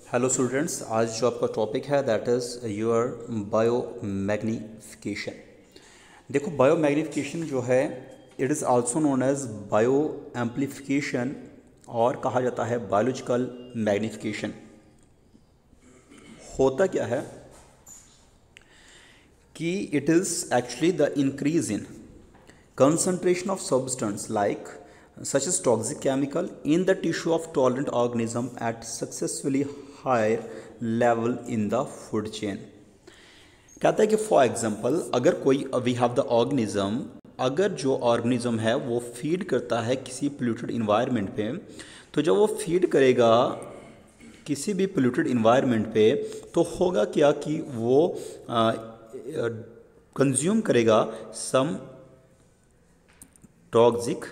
Hello students, आज जो आपका टॉपिक है दैट इज़ योर बायोमैग्निफिकेशन। देखो, बायोमैग्निफिकेशन जो है it is also known as bio amplification और कहा जाता है बायोलॉजिकल मैग्निफिकेशन। होता क्या है कि it is actually the increase in concentration of substance like such as toxic chemical in the tissue of tolerant organism at successfully higher level in the food chain। कहता है कि फॉर एग्जांपल अगर कोई we have the organism, अगर जो organism है वो feed करता है किसी पोल्यूटेड इन्वायरमेंट पे, तो जब वो फीड करेगा किसी भी पोल्यूटेड इन्वायरमेंट पे तो होगा क्या कि वो कंज्यूम करेगा सम टॉक्सिक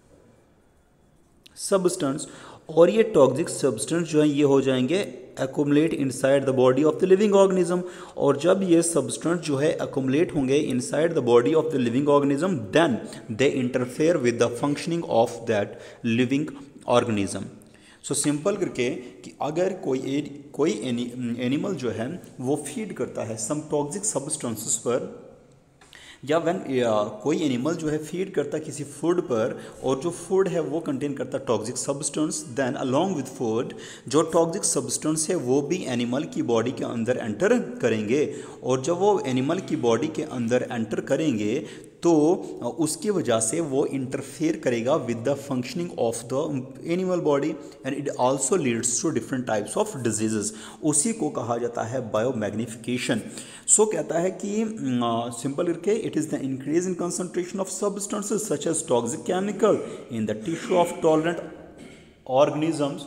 सब्सटेंस, और ये टॉक्सिक सब्सटेंस जो है ये हो जाएंगे accumulate inside the body of the living organism. और जब ये सब्सटेंस जो है एक्यूमुलेट होंगे inside the body of the living organism then they interfere with the functioning of that living organism. So simple करके कि अगर कोई एनिमल जो है वो फीड करता है सम टॉक्सिक सब्सटेंसेस पर, या कोई एनिमल जो है फीड करता है किसी फूड पर और जो फूड है वो कंटेन करता है toxic substance, then along with food जो टॉक्सिक सब्सटेंस है वो भी एनिमल की बॉडी के अंदर एंटर करेंगे। और जब वो एनिमल की बॉडी के अंदर एंटर करेंगे तो उसकी वजह से वो इंटरफेयर करेगा with the functioning of the animal body and it also leads to different types of diseases. उसी को कहा जाता है बायोमैग्निफिकेशन। सो कहता है कि सिंपल करके it is the increase in concentration of substances such as toxic chemical in the tissue of tolerant organisms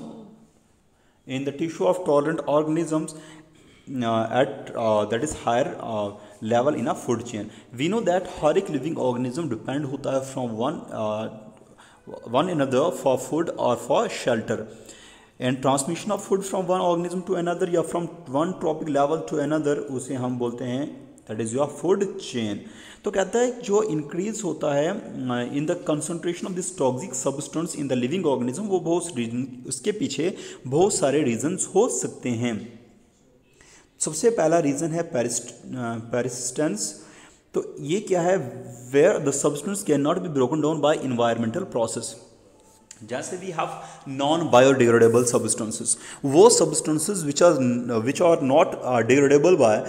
at that is higher level in a food chain। we know that हर एक living organism depend होता है from one another for food or for shelter, and transmission of food from one organism to another या from one trophic level to another उसे हम बोलते हैं that is your food chain. तो कहता है जो इंक्रीज होता है in the concentration of this toxic substance in the living organism, वो बहुत रीजन, उसके पीछे बहुत सारे रीजंस हो सकते हैं। सबसे पहला रीज़न है पेरिसिस्टेंस। तो ये क्या है, where the substance can not be broken down by environmental process. जैसे we have non biodegradable substances, वो substances which are not degradable by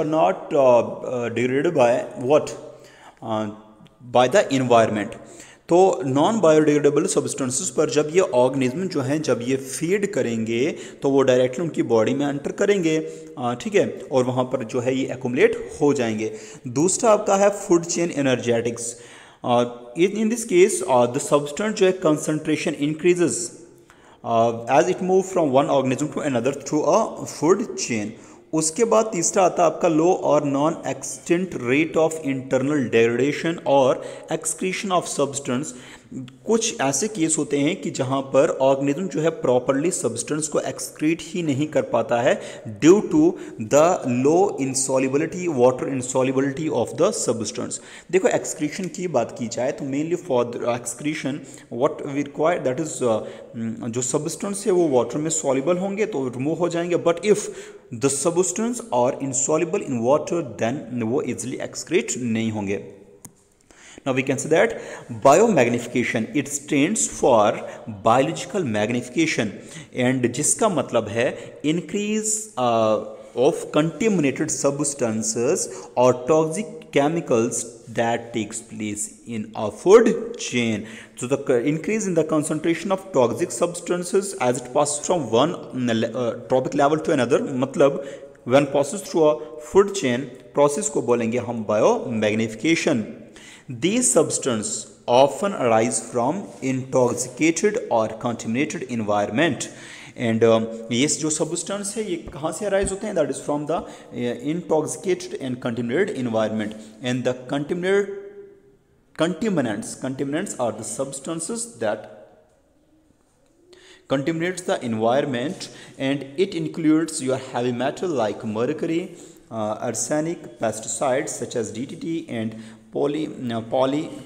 what by the environment. तो नॉन बायोडिग्रेडेबल सब्सटेंसेस पर जब ये ऑर्गेनिज्म जो हैं जब ये फीड करेंगे तो वो डायरेक्टली उनकी बॉडी में एंटर करेंगे, ठीक है, और वहाँ पर जो है ये एक्यूमुलेट हो जाएंगे। दूसरा आपका है food chain energetics. In this case the substance जो है concentration increases as it move from one organism to another through a food chain. उसके बाद तीसरा आता है आपका लो और non extent rate of internal degradation और एक्सक्रीशन ऑफ सब्सटेंस। कुछ ऐसे केस होते हैं कि जहां पर ऑर्गेनिज्म जो है प्रॉपरली सब्सटेंस को एक्सक्रीट ही नहीं कर पाता है due to the low insolubility, water insolubility of the substance. देखो, एक्सक्रीशन की बात की जाए तो mainly for excretion what we require that is जो सब्सटेंस है वो वाटर में सॉल्युबल होंगे तो रिमूव हो जाएंगे, but if the substance are insoluble in water then वो easily excrete नहीं होंगे। Now we can say that biomagnification it stands for biological magnification and जिसका मतलब है increase of contaminated substances or toxic chemicals that takes place in a food chain। So the increase in the concentration of toxic substances as it passes from one trophic level to another, मतलब when passes through a food chain process को बोलेंगे हम biomagnification। These substances often arise from intoxicated or contaminated environment and ये जो substance है ये कहाँ से अराइज होते हैं, that is from the intoxicated and contaminated environment and the contaminants are the substances that contaminates the environment and it includes your heavy metal like mercury, arsenic, pesticides such as DDT and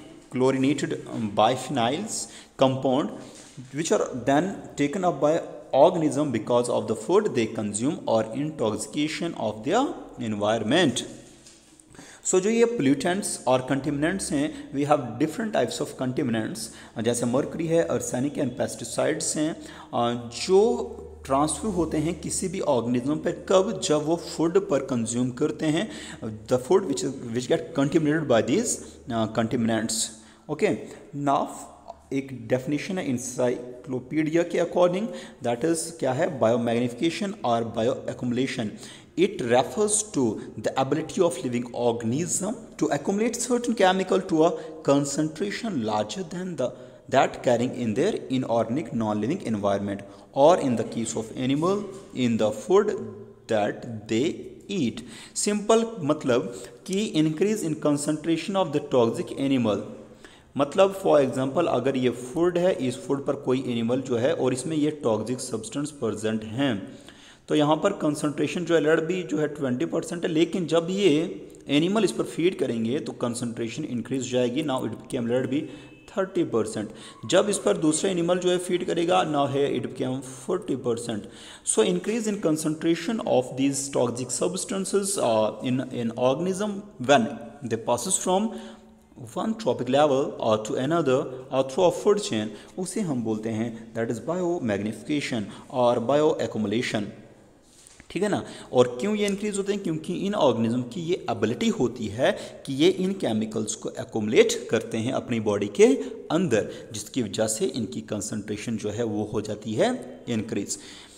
polychlorinated biphenyls compound which are then taken up by organism because of the food they consume or intoxication of their environment. So जो ये pollutants और contaminants हैं, we have different types of contaminants, जैसे mercury है, arsenic and pesticides हैं, जो transfer होते हैं किसी भी ऑर्गेनिज्म पर कब, जब वो फूड पर कंज्यूम करते हैं, the food which get contaminated by these contaminants. Okay, now एक डेफिनेशन है इंसाइक्लोपीडिया के अकॉर्डिंग, दैट इज क्या है, बायोमैग्निफिकेशन और bio accumulation. It refers to the ability of living organism to accumulate certain chemical to a concentration larger than that carrying in their inorganic non-living environment, or in the case of animal in the food that they eat. Simple मतलब कि increase in concentration of the toxic animal. मतलब for example अगर ये food है, इस food पर कोई animal जो है और इसमें ये टॉक्सिक सब्सटेंस प्रेजेंट हैं, तो यहाँ पर कंसंट्रेशन जो है भी जो है 20% है, लेकिन जब ये एनिमल इस पर फीड करेंगे तो कंसंट्रेशन इंक्रीज जाएगी. नाउ इट बिकेम भी 30%. जब इस पर दूसरा एनिमल जो है फीड करेगा, नाउ है it became 40%. So increase in concentration of these toxic substances in organism when they passes from one trophic level और टू अनदर और थ्रू अ फूड चेन, उसे हम बोलते हैं दैट इज बायो मैग्निफिकेशन और bio accumulation. ठीक है ना. और क्यों ये इंक्रीज होते हैं, क्योंकि इन ऑर्गेनिज्म की ये एबिलिटी होती है कि ये इन केमिकल्स को एक्युमुलेट करते हैं अपनी बॉडी के अंदर, जिसकी वजह से इनकी कंसंट्रेशन जो है वो हो जाती है इंक्रीज.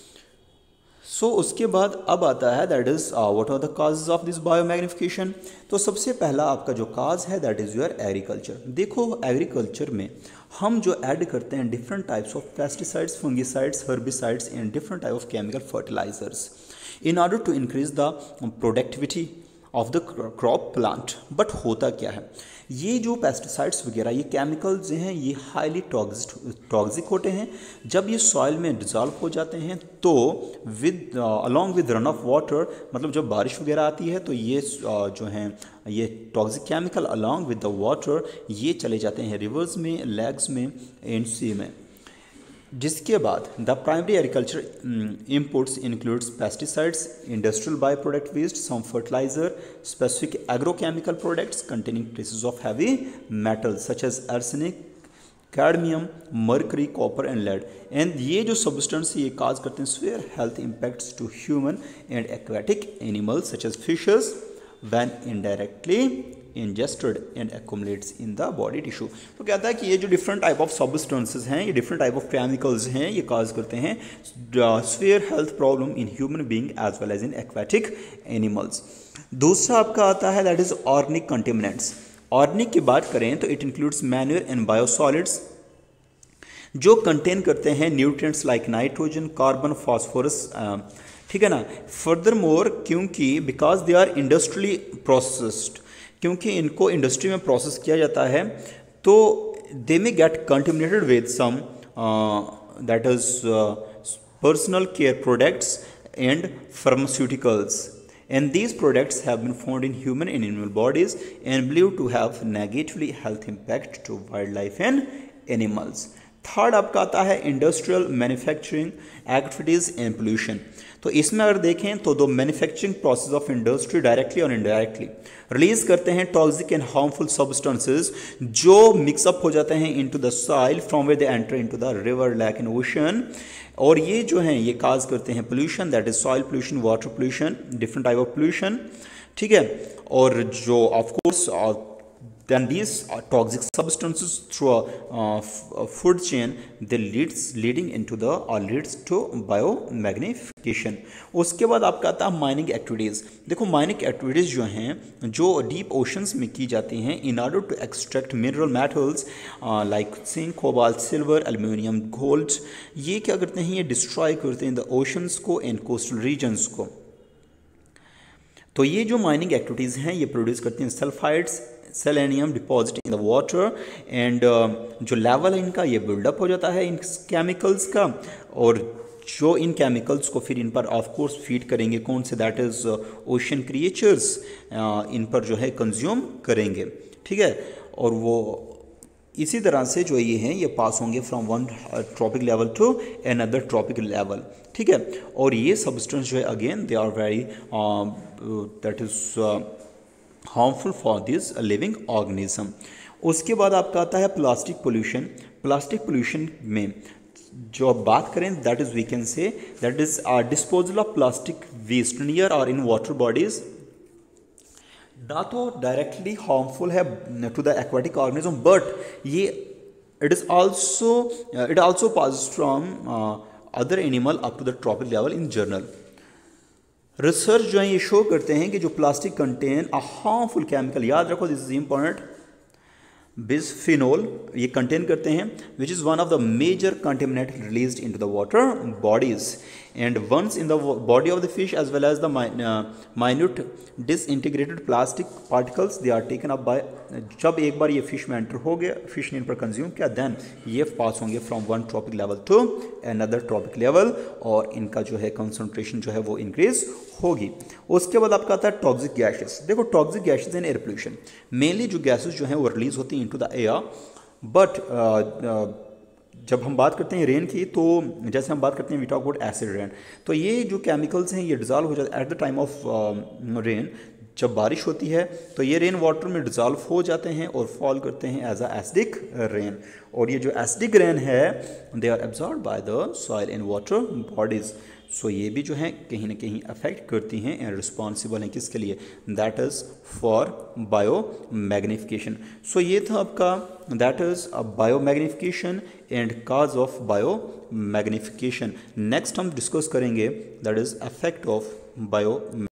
सो उसके बाद अब आता है that is what are the causes of this biomagnification. तो सबसे पहला आपका जो काज है दैट इज योर एग्रीकल्चर. देखो एग्रीकल्चर में हम जो ऐड करते हैं different types of pesticides, fungicides, herbicides and different type of chemical fertilisers in order to increase the productivity of the crop plant. But होता क्या है, ये जो पेस्टिसाइड्स वगैरह ये केमिकल्स हैं ये हाईली टॉक्सिक होते हैं. जब ये सॉइल में डिज़ोल्व हो जाते हैं तो with along with run off water, मतलब जब बारिश वगैरह आती है तो ये जो हैं ये toxic chemical along with the water ये चले जाते हैं रिवर्स में, लेग्स में एंड सी में. जिसके बाद the primary agriculture inputs includes pesticides, industrial by product waste, some fertiliser, specific agrochemical products containing traces of heavy metals such as arsenic, cadmium, mercury, copper and lead. And ये जो substance ये cause करते हैं severe health impacts to human and aquatic animals such as fishes when indirectly ingested and accumulates in the body tissue. तो कहता है कि ये जो डिफरेंट टाइप ऑफ सब्सटेंसेस हैं, ये डिफरेंट टाइप ऑफ केमिकल्स हैं, ये काज करते हैं severe health problem in human being as well as in aquatic animals. दूसरा आपका आता है that is organic contaminants. Organic की बात करें तो it includes manure and biosolids जो कंटेन करते हैं nutrients like nitrogen, carbon, phosphorus. ठीक है ना. फर्दर मोर क्योंकि because they are industrially processed, क्योंकि इनको इंडस्ट्री में प्रोसेस किया जाता है तो they may get contaminated with some that is personal care products and pharmaceuticals. And these products have been found in human and animal bodies and believe to have negatively health impact to wildlife and animals. Third आपका आता है industrial manufacturing activities and pollution. तो इसमें अगर देखें तो दो manufacturing process of industry directly और इनडायरेक्टली रिलीज करते हैं टॉक्सिक एंड हार्मफुल सब्सटेंसेस जो मिक्सअप हो जाते हैं into the soil from where they enter into the river, lake and ocean. और ये जो हैं ये काज करते हैं pollution, that is soil pollution, water pollution, different type of pollution. ठीक है. और जो of course then these toxic substances through a food chain they leading into the or leads to biomagnification. उसके बाद आपका आता है माइनिंग एक्टिविटीज़. देखो माइनिंग एक्टिविटीज़ जो हैं जो डीप ओशंस में की जाती हैं in order to extract mineral metals like zinc, cobalt, silver, aluminium, gold. ये क्या करते हैं, ये डिस्ट्रॉय करते हैं द ओशंस को एंड कोस्टल रीजन्स को. तो ये जो माइनिंग एक्टिविटीज़ हैं ये प्रोड्यूस करती हैं sulphides, selenium deposit in the water and जो लेवल है इनका ये बिल्डअप हो जाता है इन केमिकल्स का. और जो इन केमिकल्स को फिर इन पर ऑफ कोर्स फीड करेंगे कौन से, दैट इज़ ओशन क्रिएचर्स इन पर जो है कंज्यूम करेंगे. ठीक है. और वो इसी तरह से जो ये हैं ये पास होंगे from one trophic level to another trophic level, ठीक है। और ये सब्सटेंस जो है again they are very that is harmful for this living organism. उसके बाद आपका आता है प्लास्टिक पोल्यूशन। प्लास्टिक पोल्यूशन में जो आप बात करें that is we can say that is disposal of plastic waste near और इन वाटर बॉडीज, ना तो डायरेक्टली हार्मफुल है to the aquatic organism but ये it also pass from other animal up to the trophic level in general. Research जो है ये show करते हैं कि जो plastic contain a harmful chemical, याद रखो दिस इज इंपॉर्टेंट, बिस्फिनोल ये कंटेन करते हैं which is one of the major contaminant released into the water bodies and once in the body of the fish as well as the minute disintegrated plastic particles they are taken up by, जब एक बार ये fish में enter हो गया, fish ने इन पर consume किया, then ये पास होंगे from one trophic level to another trophic level और इनका जो है कंसंट्रेशन जो है वो इंक्रीज होगी। उसके बाद आपका आता है टॉक्सिक गैसेस। देखो toxic gases in air pollution, mainly जो गैसेस जो हैं वो रिलीज होती हैं इनटू द एयर, बट जब हम बात करते हैं रेन की तो जैसे हम बात करते हैं we talk about acid rain, तो ये जो केमिकल्स हैं ये डिजॉल्व हो जाते हैं at the time of rain. जब बारिश होती है तो ये रेन वाटर में डिजॉल्व हो जाते हैं और फॉल करते हैं एज अ एसिडिक रेन, और ये जो एसिडिक रेन है they are absorb by the soil in water bodies. So ये भी जो है कहीं ना कहीं अफेक्ट करती हैं एंड रिस्पॉन्सिबल हैं किसके लिए, that is for biomagnification. So ये था आपका that is biomagnification and cause of biomagnification. Next हम डिस्कस करेंगे that is effect of bio